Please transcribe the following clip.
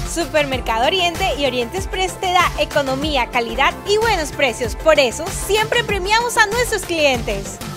Supermercado Oriente y Oriente Express te da economía, calidad y buenos precios. Por eso, siempre premiamos a nuestros clientes.